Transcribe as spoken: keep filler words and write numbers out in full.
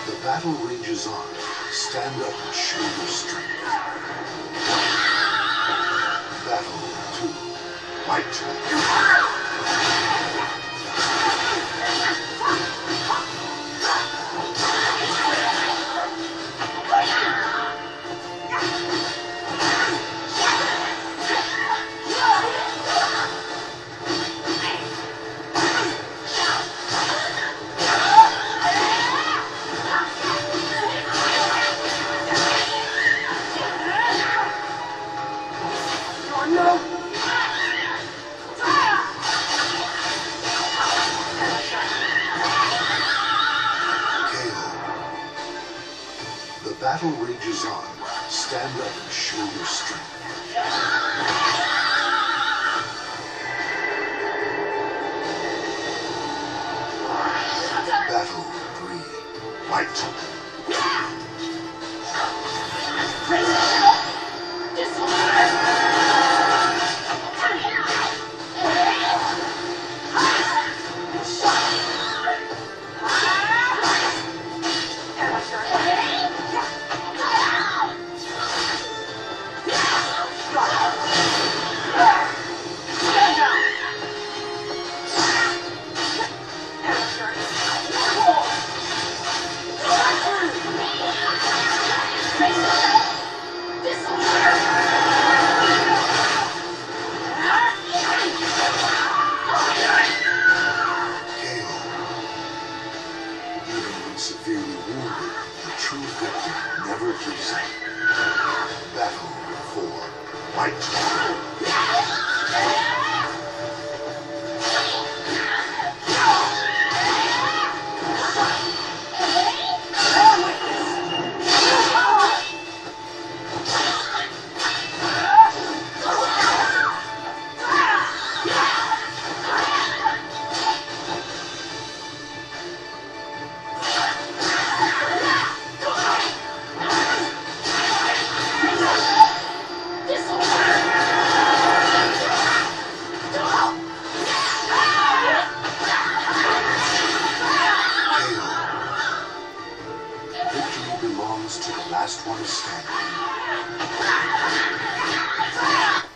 The battle rages on. Stand up and show your strength. Battle two. Fight. The battle rages on. Stand up and show your strength. Battle three. Fight. Severely wounded, the true victor never gives up. Battle four. Fight. Belongs to the last one standing.